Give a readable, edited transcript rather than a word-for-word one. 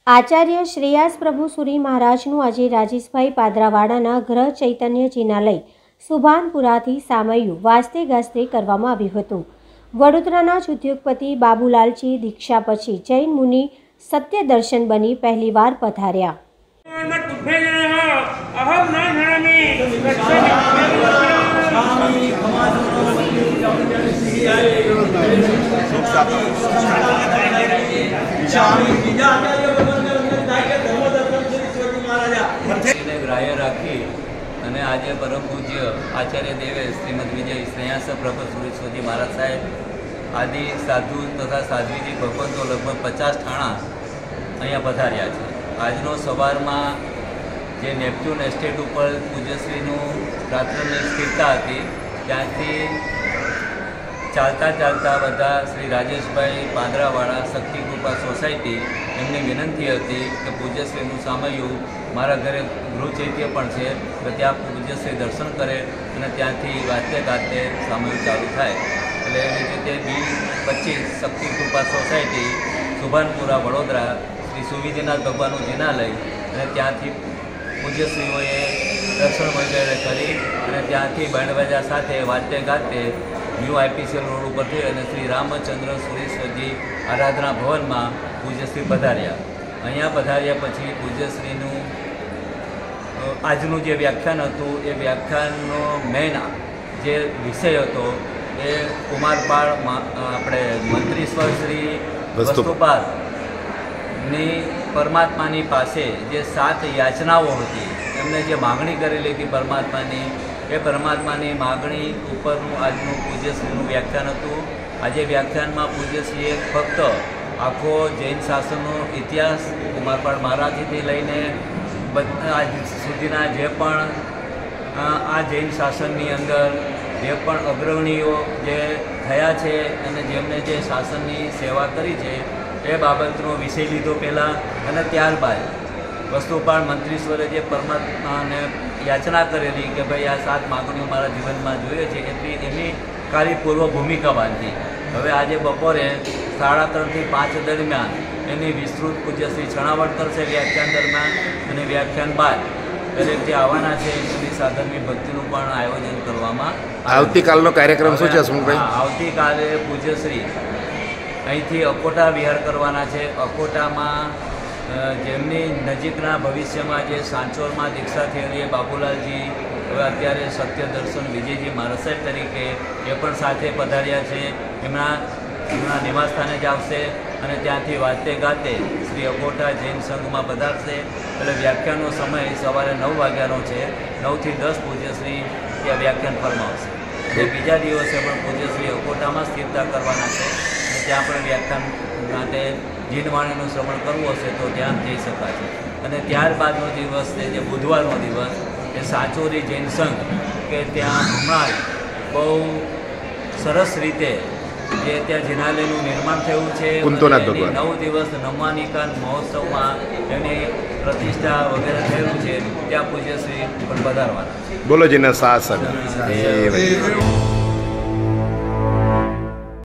આચાર્ય શ્રેયાસ પ્રભુ સુરી મહારાજનું આજે રાજેશભાઈ પાદરાવાડાના ગ્રહ ચૈતન્યજીના લઈ સુભાનપુરાથી સામૈયું વાસ્તે ગાસ્તે કરવામાં આવ્યું હતું। વડોદરાના જ ઉદ્યોગપતિ બાબુલાલજી દીક્ષા પછી જૈન મુનિ સત્ય દર્શન બની પહેલીવાર પધાર્યા। ગ્રાહ્ય રાખી અને આજે પરમ પૂજ્ય આચાર્ય દેવે શ્રીમદ વિજય શ્રેયાસ પ્રભુ સુરેશ્વરજી મહારાજ સાહેબ આદિ સાધુ તથા સાધ્વીજી ભગવંતો લગભગ 50 ઠાણા અહીંયા પધાર્યા છે। આજનો સવારમાં જે નેપચ્યુન એસ્ટેટ ઉપર પૂજ્યશ્રીનું રાત્રની સ્થિરતા હતી ત્યાંથી ચાલતા ચાલતા બધા શ્રી રાજેશભાઈ પાદરાવાળા શક્તિ કૃપા સોસાયટી એમની વિનંતી હતી કે પૂજ્યશ્રીનું સામૈયું મારા ઘરે ગૃહ ચૈત્ય પણ છે તો ત્યાં પૂજ્યશ્રી દર્શન કરે અને ત્યાંથી વાતે ગાતે સામૈયું ચાલુ થાય। એટલે એવી રીતે B25 શક્તિ કૃપા સોસાયટી સુભાનપુરા વડોદરા શ્રી સુવિધિનાથ ભગવાનનું જિનાલય અને ત્યાંથી પૂજ્યશ્રીઓએ દર્શન વગેરે કરી અને ત્યાંથી બેન્ડવાજા સાથે વાતે ગાતે ન્યૂ IPCL રોડ ઉપરથી અને શ્રી રામચંદ્ર સુરેશ્વરજી આરાધના ભવનમાં પૂજ્યશ્રી પધાર્યા। અહીંયા પધાર્યા પછી પૂજ્યશ્રીનું આજનું જે વ્યાખ્યાન હતું એ વ્યાખ્યાનનો મેઇન જે વિષય હતો એ કુમારપાળ આપણે મંત્રીશ્વર શ્રી વસ્તુપાલની પરમાત્માની પાસે જે 7 યાચનાઓ હતી એમને જે માગણી કરેલી હતી પરમાત્માની એ પરમાત્માની માગણી ઉપરનું આજનું પૂજ્યશ્રીનું વ્યાખ્યાન હતું। આજે વ્યાખ્યાનમાં પૂજ્યશ્રીએ ફક્ત આખો જૈન શાસનનો ઇતિહાસ કુમારપાળ મહારાજથી લઈને આજ સુધીના જે પણ આ જૈન શાસનની અંદર જે પણ અગ્રણીઓ જે થયા છે અને જેમણે જે શાસનની સેવા કરી છે એ બાબતનો વિષય લીધો પહેલાં અને ત્યારબાદ વસ્તુપાળ મંત્રીશ્વરે જે પરમાત્માને યાચના કરેલી કે ભાઈ આ 7 માગણીઓ મારા જીવનમાં જોઈએ છે એટલી એની કાર્યપૂર્વ ભૂમિકા બાંધી। હવે આજે બપોરે 3:30 થી 5 દરમિયાન એની વિસ્તૃત પૂજ્યશ્રી છણાવટ કરશે વ્યાખ્યાન દરમિયાન અને વ્યાખ્યાન બાદ દરેક જે આવવાના છે એની સાધનની ભક્તિનું પણ આયોજન કરવામાં આવતીકાલનો કાર્યક્રમ શું છે સુમભાઈ? આવતીકાલે પૂજ્યશ્રી અહીંથી અકોટા વિહાર કરવાના છે। અકોટામાં જેમની નજીકના ભવિષ્યમાં જે સાંચોરમાં દીક્ષા થયેલી બાબુલાલજી હવે અત્યારે સત્ય દર્શન વિજયજી મહારાજ સાહેબ તરીકે એ પણ સાથે પધાર્યા છે। એમના નિવાસસ્થાને જ આવશે અને ત્યાંથી વાતે ગાતે શ્રી અકોટા જૈન સંઘમાં પધારશે। એટલે વ્યાખ્યાનનો સમય સવારે 9 વાગ્યાનો છે। 9 થી 10 પૂજ્યશ્રી ત્યાં વ્યાખ્યાન ફરમાવશે અને બીજા દિવસે પણ પૂજ્યશ્રી અકોટામાં સ્થિરતા કરવાના છે અને ત્યાં પણ વ્યાખ્યાન માટે જીનવાણીનું શ્રવણ કરવું હશે તો ત્યાં જઈ શકાશે। અને ત્યારબાદનો દિવસ છે જે બુધવારનો દિવસ એ સાચોરી જૈન સંઘ કે ત્યાં હમણાં બહુ સરસ રીતે જે ત્યાં જિનાલયનું નિર્માણ થયું છે 9 દિવસ નવમાનિકા મહોત્સવમાં એની પ્રતિષ્ઠા વગેરે થયેલું છે ત્યાં પૂજ્યશ્રી પણ પધારવાના છે। બોલો જીના શાસન।